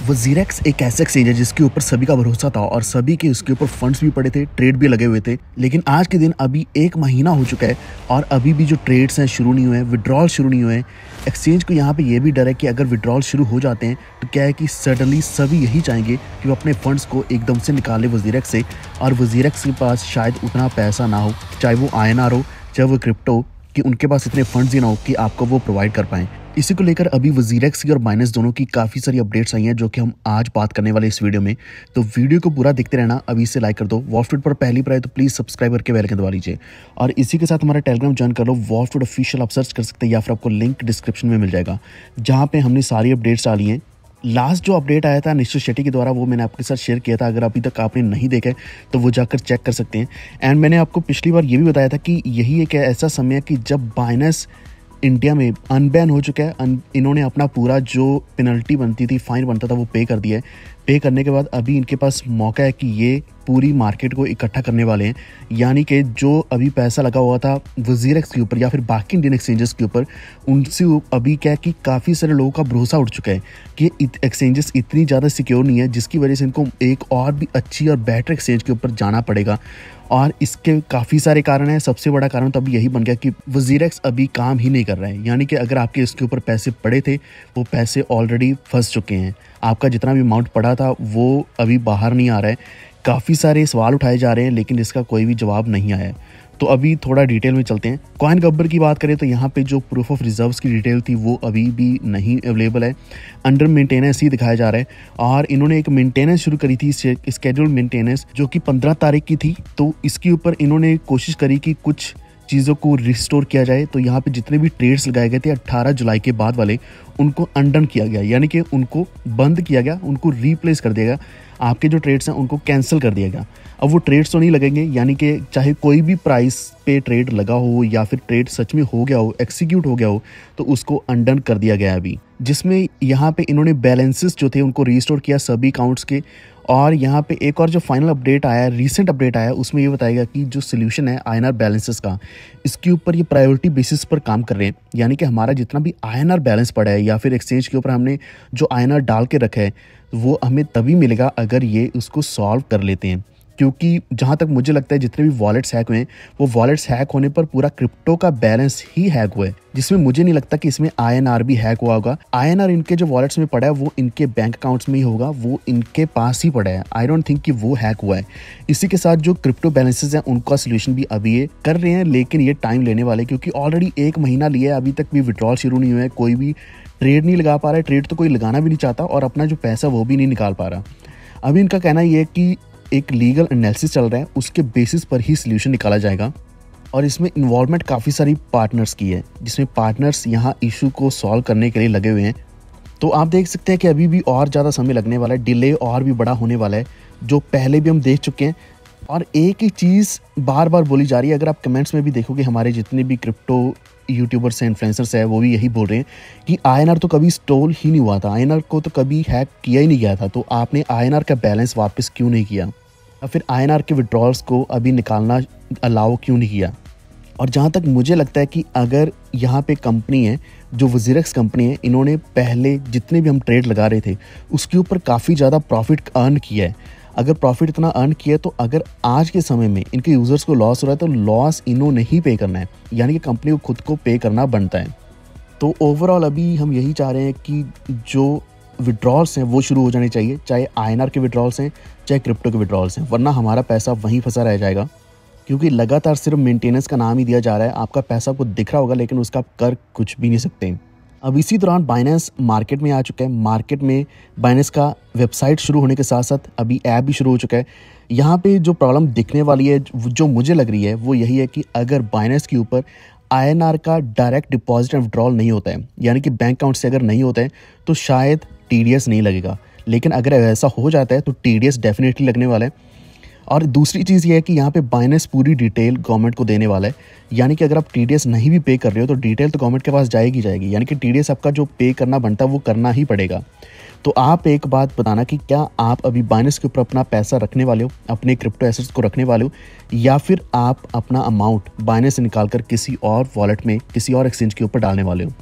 WazirX एक ऐसा exchange है जिसके ऊपर सभी का भरोसा था और सभी के उसके ऊपर फंड्स भी पड़े थे, ट्रेड भी लगे हुए थे। लेकिन आज के दिन अभी 1 महीना हो चुका है और अभी भी जो ट्रेड्स हैं शुरू नहीं हुए हैं, विड्रॉल शुरू नहीं हुए हैं। एक्सचेंज को यहाँ पे ये भी डर है कि अगर विड्रॉल शुरू हो जाते हैं तो क्या है कि सडनली सभी यही चाहेंगे कि वो अपने फंड्स को एकदम से निकाले वजीरेक्स से, और वजीरेक्स के पास शायद उतना पैसा ना हो, चाहे वो INR हो चाहे वो क्रिप्टो, कि उनके पास इतने फंड्स ही ना हो कि आपको वो प्रोवाइड कर पाएं। इसी को लेकर अभी वजीरेक्स की और बाइनेंस दोनों की काफ़ी सारी अपडेट्स आई हैं जो कि हम आज बात करने वाले इस वीडियो में। तो वीडियो को पूरा देखते रहना, अभी से लाइक कर दो। वॉल्फस्ट्रीट पर पहली बार आए तो प्लीज़ सब्सक्राइब करके बेल आइकन दबा लीजिए और इसी के साथ हमारा टेलीग्राम ज्वाइन कर लो। वॉल्फस्ट्रीट ऑफिशियल आप सर्च कर सकते हैं या फिर आपको लिंक डिस्क्रिप्शन में मिल जाएगा, जहाँ पे हमने सारी अपडेट्स डाली हैं। लास्ट जो अपडेट आया था निश्चित शेट्टी के द्वारा वो मैंने आपके साथ शेयर किया था। अगर अभी तक आपने नहीं देखा है तो वो जाकर चेक कर सकते हैं। एंड मैंने आपको पिछली बार ये भी बताया था कि यही एक ऐसा समय है कि जब बाइनेंस इंडिया में अनबैन हो चुका है। इन्होंने अपना पूरा जो पेनल्टी बनती थी, फाइन बनता था, वो पे कर दिया है। पे करने के बाद अभी इनके पास मौका है कि ये पूरी मार्केट को इकट्ठा करने वाले हैं। यानी कि जो अभी पैसा लगा हुआ था वजीरेक्स के ऊपर या फिर बाकी इंडियन एक्सचेंजेस के ऊपर, उनसे अभी क्या है कि काफ़ी सारे लोगों का भरोसा उठ चुका है कि एक्सचेंजेस इतनी ज़्यादा सिक्योर नहीं है, जिसकी वजह से इनको एक और भी अच्छी और बेटर एक्सचेंज के ऊपर जाना पड़ेगा। और इसके काफ़ी सारे कारण हैं। सबसे बड़ा कारण तो अभी यही बन गया कि वजीरेक्स अभी काम ही नहीं कर रहा है। यानी कि अगर आपके इसके ऊपर पैसे पड़े थे, वो पैसे ऑलरेडी फंस चुके हैं। आपका जितना भी अमाउंट पड़ा था वो अभी बाहर नहीं आ रहा है। काफ़ी सारे सवाल उठाए जा रहे हैं लेकिन इसका कोई भी जवाब नहीं आया है। तो अभी थोड़ा डिटेल में चलते हैं। कॉइन गब्बर की बात करें तो यहाँ पे जो प्रूफ ऑफ रिजर्व्स की डिटेल थी वो अभी भी नहीं अवेलेबल है, अंडर मेंटेनेंस ही दिखाया जा रहा है। और इन्होंने एक मेंटेनेंस शुरू करी थी, स्केड्यूल मेंटेनेंस, जो कि 15 तारीख की थी। तो इसके ऊपर इन्होंने कोशिश करी कि कुछ चीज़ों को रिस्टोर किया जाए। तो यहाँ पे जितने भी ट्रेड्स लगाए गए थे 18 जुलाई के बाद वाले, उनको अनडन किया गया, यानी कि उनको बंद किया गया, उनको रिप्लेस कर दिया गया। आपके जो ट्रेड्स हैं उनको कैंसिल कर दिया गया। अब वो ट्रेड्स तो नहीं लगेंगे, यानी कि चाहे कोई भी प्राइस पे ट्रेड लगा हो या फिर ट्रेड सच में हो गया हो, एक्सिक्यूट हो गया हो, तो उसको अनडन कर दिया गया अभी। जिसमें यहाँ पे इन्होंने बैलेंसेस जो थे उनको रिस्टोर किया सभी अकाउंट्स के। और यहाँ पे एक और जो फाइनल अपडेट आया, रीसेंट अपडेट आया, उसमें ये बताया गया कि जो सोल्यूशन है INR बैलेंसेस का, इसके ऊपर ये प्रायोरिटी बेसिस पर काम कर रहे हैं। यानी कि हमारा जितना भी INR बैलेंस पड़ा है या फिर एक्सचेंज के ऊपर हमने जो INR डाल के रखा है, वो हमें तभी मिलेगा अगर ये उसको सॉल्व कर लेते हैं। क्योंकि जहाँ तक मुझे लगता है जितने भी वॉलेट्स हैक हुए हैं, वो वॉलेट्स हैक होने पर पूरा क्रिप्टो का बैलेंस ही हैक हुआ है, जिसमें मुझे नहीं लगता कि इसमें INR भी हैक हुआ होगा। INR इनके जो वॉलेट्स में पड़ा है वो इनके बैंक अकाउंट्स में ही होगा, वो इनके पास ही पड़ा है। आई डोंट थिंक कि वो हैक हुआ है। इसी के साथ जो क्रिप्टो बैलेंसेस हैं उनका सोल्यूशन भी अभी ये कर रहे हैं, लेकिन ये टाइम लेने वाले, क्योंकि ऑलरेडी 1 महीना लिया है, अभी तक भी विड्रॉल शुरू नहीं हुआ है, कोई भी ट्रेड नहीं लगा पा रहा है, ट्रेड तो कोई लगाना भी नहीं चाहता और अपना जो पैसा वो भी नहीं निकाल पा रहा। अभी इनका कहना ये है कि एक लीगल एनालिसिस चल रहा है, उसके बेसिस पर ही सोल्यूशन निकाला जाएगा। और इसमें इन्वॉल्वमेंट काफ़ी सारी पार्टनर्स की है, जिसमें पार्टनर्स यहाँ इशू को सॉल्व करने के लिए लगे हुए हैं। तो आप देख सकते हैं कि अभी भी और ज़्यादा समय लगने वाला है, डिले और भी बड़ा होने वाला है, जो पहले भी हम देख चुके हैं। और एक ही चीज़ बार बार बोली जा रही है, अगर आप कमेंट्स में भी देखोगे, हमारे जितने भी क्रिप्टो यूट्यूबर्स हैं, इन्फ्लुएंसर्स हैं, वो भी यही बोल रहे हैं कि INR तो कभी स्टोल ही नहीं हुआ था, INR को तो कभी हैक किया ही नहीं गया था, तो आपने INR का बैलेंस वापस क्यों नहीं किया, या फिर INR के विड्रॉल्स को अभी निकालना अलाउ क्यों नहीं किया। और जहाँ तक मुझे लगता है कि अगर यहाँ पे कंपनी है, जो वजीरेक्स कंपनी है, इन्होंने पहले जितने भी हम ट्रेड लगा रहे थे उसके ऊपर काफ़ी ज़्यादा प्रॉफिट अर्न किया है। अगर प्रॉफिट इतना अर्न किया है तो अगर आज के समय में इनके यूज़र्स को लॉस हो रहा है तो लॉस इन्होंने ही पे करना है, यानी कि कंपनी को खुद को पे करना बनता है। तो ओवरऑल अभी हम यही चाह रहे हैं कि जो विड्रॉल्स हैं वो शुरू हो जाने चाहिए, चाहे INR के विड्रॉल्स हैं चाहे क्रिप्टो के विड्रॉल्स हैं, वरना हमारा पैसा वहीं फंसा रह जाएगा। क्योंकि लगातार सिर्फ मेंटेनेंस का नाम ही दिया जा रहा है। आपका पैसा आपको दिख रहा होगा लेकिन उसका आप कर कुछ भी नहीं सकते। अब इसी दौरान बाइनेंस मार्केट में आ चुका है। मार्केट में बाइनेंस का वेबसाइट शुरू होने के साथ साथ अभी ऐप भी शुरू हो चुका है। यहाँ पे जो प्रॉब्लम दिखने वाली है, जो मुझे लग रही है, वो यही है कि अगर बाइनेंस के ऊपर INR का डायरेक्ट डिपॉजिट एंड विड्रॉल नहीं होता है, यानी कि बैंक अकाउंट से अगर नहीं होता है, तो शायद TDS नहीं लगेगा। लेकिन अगर ऐसा हो जाता है तो TDS डेफिनेटली लगने वाला है। और दूसरी चीज़ ये है कि यहाँ पे बाइनेंस पूरी डिटेल गवर्नमेंट को देने वाला है, यानी कि अगर आप TDS नहीं भी पे कर रहे हो तो डिटेल तो गवर्नमेंट के पास जाएगी, यानी कि TDS आपका जो पे करना बनता है वो करना ही पड़ेगा। तो आप एक बात बताना कि क्या आप अभी बाइनेंस के ऊपर अपना पैसा रखने वाले हो, अपने क्रिप्टो एसेट्स को रखने वाले हो, या फिर आप अपना अमाउंट बाइनेंस से निकाल कर किसी और वॉलेट में, किसी और एक्सचेंज के ऊपर डालने वाले हो।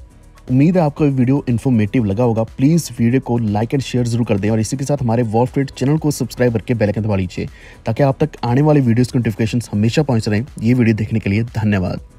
उम्मीद है आपको ये वीडियो इन्फॉर्मेटिव लगा होगा। प्लीज़ वीडियो को लाइक एंड शेयर जरूर कर दें और इसी के साथ हमारे वॉल स्ट्रीट चैनल को सब्सक्राइब करके बेल आइकन दबा लीजिए ताकि आप तक आने वाले वीडियोज़ की नोटिफिकेशन हमेशा पहुंच रहे। ये वीडियो देखने के लिए धन्यवाद।